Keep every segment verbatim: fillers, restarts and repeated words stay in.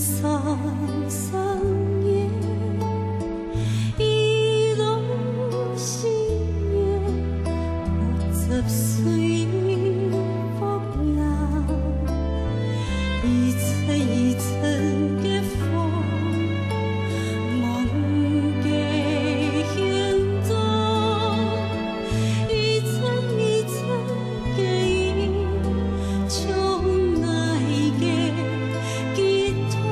桑桑叶，一路心月，我十岁福呀，一层一层的风，梦的形状，一层一层的影，从爱的寄托。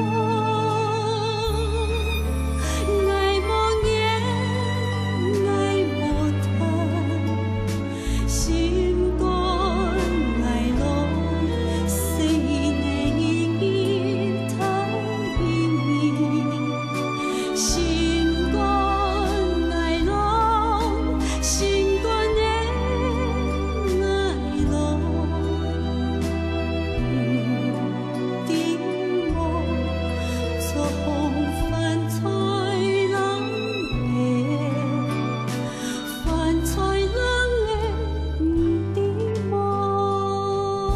爱无言，爱无谈，心肝爱落，谁能一叹一念？心肝爱落，心肝的爱落，不定梦，作饭菜人的，饭菜人的不定梦。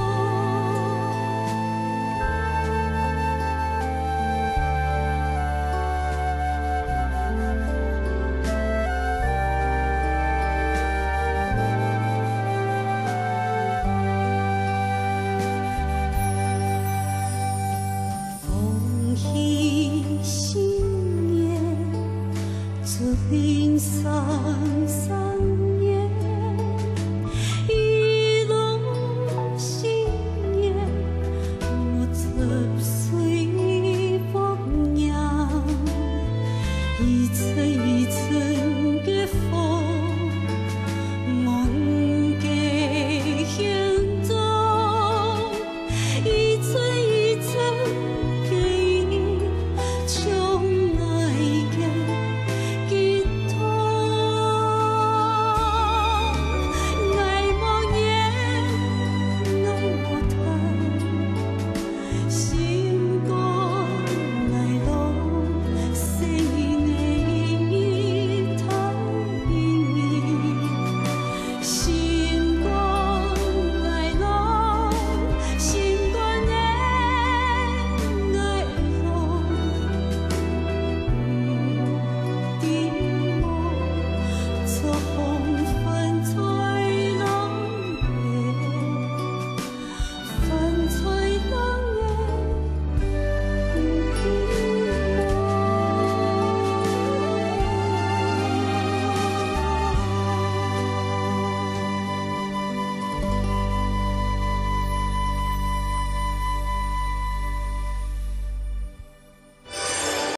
风起心叶，春桑桑叶，一路心叶，我十岁福呀，一层一层。